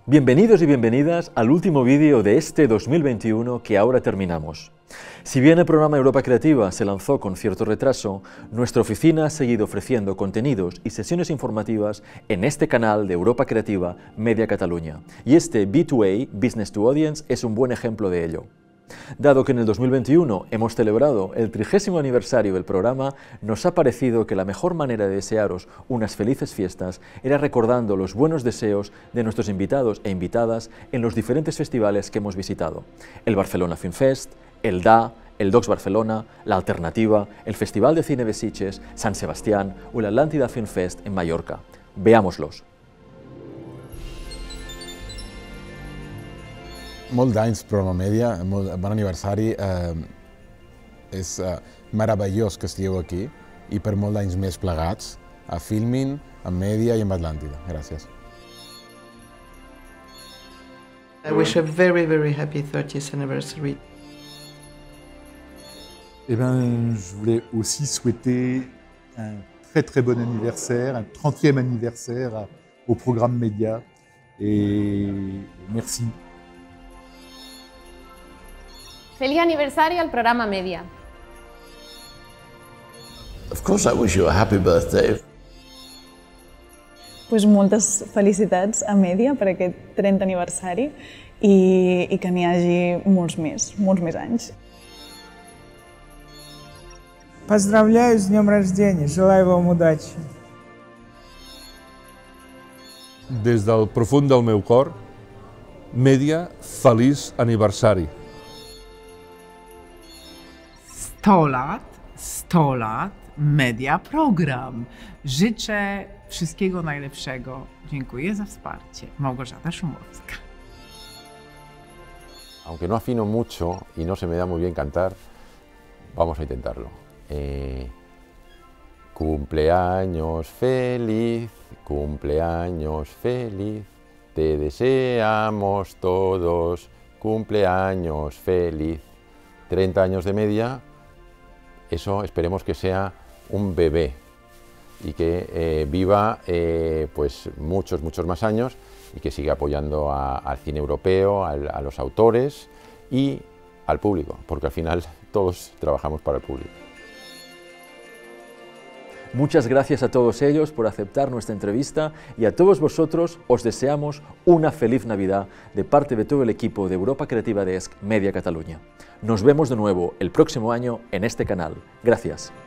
Bienvenidos y bienvenidas al último vídeo de este 2021 que ahora terminamos. Si bien el programa Europa Creativa se lanzó con cierto retraso, nuestra oficina ha seguido ofreciendo contenidos y sesiones informativas en este canal de Europa Creativa Media Catalunya. Y este B2A, Business to Audience, es un buen ejemplo de ello. Dado que en el 2021 hemos celebrado el 30º aniversario del programa, nos ha parecido que la mejor manera de desearos unas felices fiestas era recordando los buenos deseos de nuestros invitados e invitadas en los diferentes festivales que hemos visitado. El Barcelona Film Fest, el DA, el Docs Barcelona, la Alternativa, el Festival de Cine de Sitges, San Sebastián o el Atlántida Film Fest en Mallorca. Veámoslos. Molts d'anys, programa Mèdia, bon aniversari. És meravellós que estigueu aquí i per molts d'anys més plegats, a Filmin, a Mèdia i amb Atlàntida. Gràcies. I wish a very, very happy 30th anniversary. Eh bien, je voulais aussi souhaiter un très bon anniversaire, un 30e anniversaire au programme Média. Et merci. Feliz aniversario al programa Media. Of course I wish you a happy birthday. Pues moltes felicitats a Mèdia per aquest 30 aniversari i que n'hi hagi molts més anys. Поздравляю с днем рождения, желаю вам удачи. Des del profund del meu cor, Mèdia, feliç aniversari. 100 lat, Media Program. Życzę wszystkiego najlepszego. Dziękuję za wsparcie. Małgorzata Szumowska. Aunque no afino mucho y no se me da muy bien cantar, vamos a intentarlo. Cumpleaños feliz, te deseamos todos, cumpleaños feliz. 30 años de Media, eso esperemos que sea un bebé y que viva pues muchos más años y que siga apoyando al cine europeo, a los autores y al público, porque al final todos trabajamos para el público. Muchas gracias a todos ellos por aceptar nuestra entrevista y a todos vosotros os deseamos una feliz Navidad de parte de todo el equipo de Europa Creativa Desk Media Catalunya. Nos vemos de nuevo el próximo año en este canal. Gracias.